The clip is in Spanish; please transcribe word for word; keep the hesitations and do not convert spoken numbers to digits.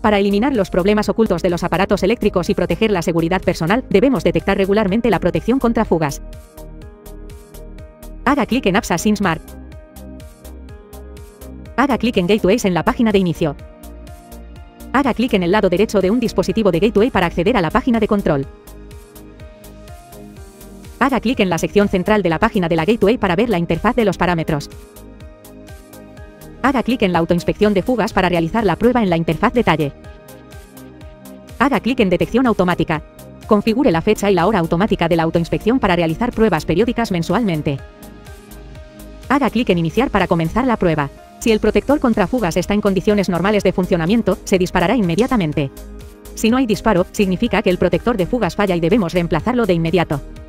Para eliminar los problemas ocultos de los aparatos eléctricos y proteger la seguridad personal, debemos detectar regularmente la protección contra fugas. Haga clic en Apps Async Smart. Haga clic en Gateways en la página de inicio. Haga clic en el lado derecho de un dispositivo de Gateway para acceder a la página de control. Haga clic en la sección central de la página de la Gateway para ver la interfaz de los parámetros. Haga clic en la autoinspección de fugas para realizar la prueba en la interfaz detalle. Haga clic en detección automática. Configure la fecha y la hora automática de la autoinspección para realizar pruebas periódicas mensualmente. Haga clic en iniciar para comenzar la prueba. Si el protector contra fugas está en condiciones normales de funcionamiento, se disparará inmediatamente. Si no hay disparo, significa que el protector de fugas falla y debemos reemplazarlo de inmediato.